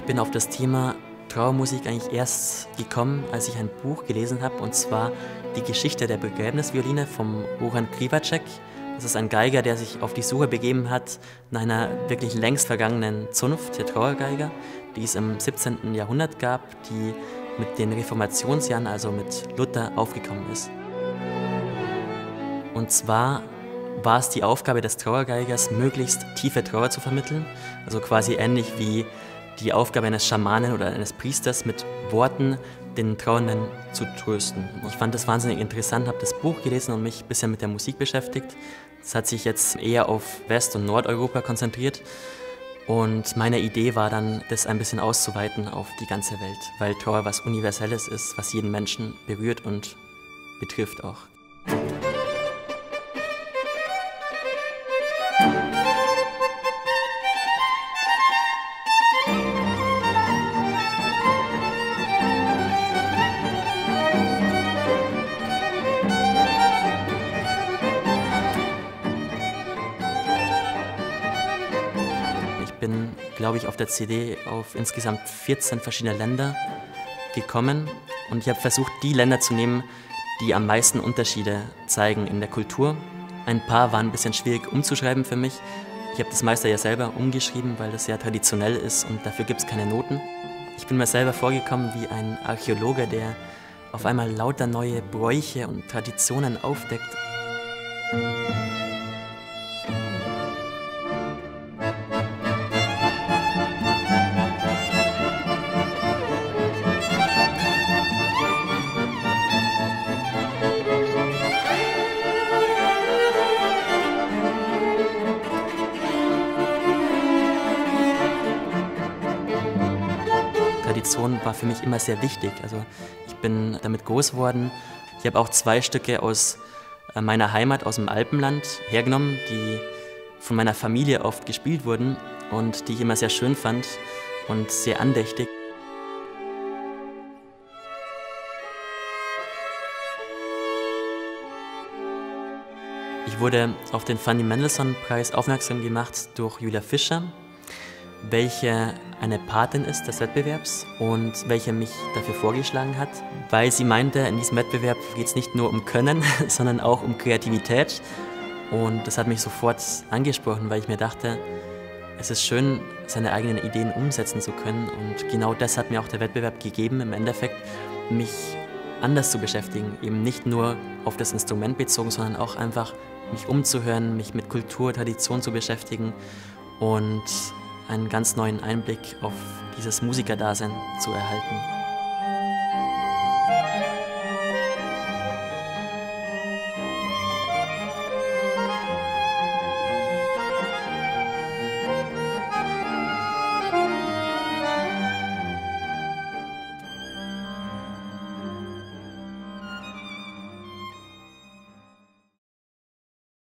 bin auf das Thema Trauermusik eigentlich erst gekommen, als ich ein Buch gelesen habe, und zwar die Geschichte der Begräbnisvioline vom Johann Krivacek. Das ist ein Geiger, der sich auf die Suche begeben hat nach einer wirklich längst vergangenen Zunft der Trauergeiger, die es im 17. Jahrhundert gab, die mit den Reformationsjahren, also mit Luther, aufgekommen ist. Und zwar war es die Aufgabe des Trauergeigers, möglichst tiefe Trauer zu vermitteln, also quasi ähnlich wie die Aufgabe eines Schamanen oder eines Priesters, mit Worten den Trauernden zu trösten. Ich fand das wahnsinnig interessant, habe das Buch gelesen und mich ein bisschen mit der Musik beschäftigt. Es hat sich jetzt eher auf West- und Nordeuropa konzentriert und meine Idee war dann, das ein bisschen auszuweiten auf die ganze Welt, weil Trauer was Universelles ist, was jeden Menschen berührt und betrifft auch. Ich bin, glaube ich, auf der CD auf insgesamt 14 verschiedene Länder gekommen und ich habe versucht, die Länder zu nehmen, die am meisten Unterschiede zeigen in der Kultur. Ein paar waren ein bisschen schwierig umzuschreiben für mich. Ich habe das meiste ja selber umgeschrieben, weil das sehr traditionell ist und dafür gibt es keine Noten. Ich bin mir selber vorgekommen wie ein Archäologe, der auf einmal lauter neue Bräuche und Traditionen aufdeckt. Tradition war für mich immer sehr wichtig. Also ich bin damit groß geworden. Ich habe auch 2 Stücke aus meiner Heimat, aus dem Alpenland, hergenommen, die von meiner Familie oft gespielt wurden und die ich immer sehr schön fand und sehr andächtig. Ich wurde auf den Fanny Mendelssohn-Preis aufmerksam gemacht durch Julia Fischer, welche eine Patin ist des Wettbewerbs und welche mich dafür vorgeschlagen hat, weil sie meinte, in diesem Wettbewerb geht es nicht nur um Können, sondern auch um Kreativität. Und das hat mich sofort angesprochen, weil ich mir dachte, es ist schön, seine eigenen Ideen umsetzen zu können. Und genau das hat mir auch der Wettbewerb gegeben, im Endeffekt mich anders zu beschäftigen. Eben nicht nur auf das Instrument bezogen, sondern auch einfach mich umzuhören, mich mit Kultur, Tradition zu beschäftigen und einen ganz neuen Einblick auf dieses Musikerdasein zu erhalten.